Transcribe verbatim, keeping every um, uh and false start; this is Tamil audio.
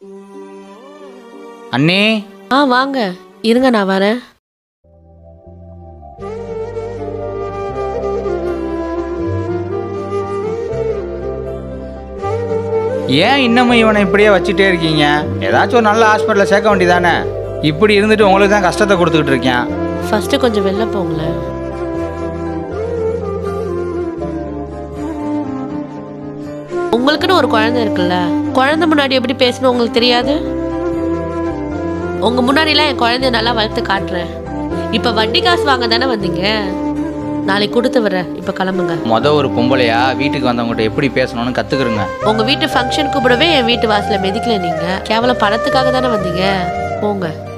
அண்ணே. ஆ வாங்க, இருங்க நான் வரேன். ஏன் இன்னமும் இவனை இப்படியே வச்சுட்டே இருக்கீங்க? ஏதாச்சும் ஒரு நல்ல ஹாஸ்பிட்டலில் சேர்க்க வேண்டியதானே? இப்படி இருந்துட்டு உங்களுக்கு தான் கஷ்டத்தை கொடுத்துக்கிட்டு இருக்கேன். ஃபர்ஸ்ட் கொஞ்சம் வெளில போங்களேன். உங்களுக்குன்னு ஒரு குழந்தை இருக்குல்ல, குழந்தை முன்னாடி எப்படி பேசணும் உங்களுக்கு தெரியாது? உங்க முன்னாடிலாம் என் குழந்தைய நல்லா வளர்த்து காட்டுறேன். இப்ப வட்டி காசு வாங்க தானே வந்தீங்க, நாளைக்கு கொடுத்து வரேன். இப்ப கிளம்புங்க. மொதல் ஒரு பொம்பளையா வீட்டுக்கு வந்தவங்ககிட்ட எப்படி பேசணும்னு கத்துக்கிறங்க. உங்க வீட்டு ஃபங்க்ஷன் கூப்பிடவே என் வீட்டு வாசல மெதிக்கல. நீங்க கேவலம் பணத்துக்காக தானே வந்தீங்க. போங்க.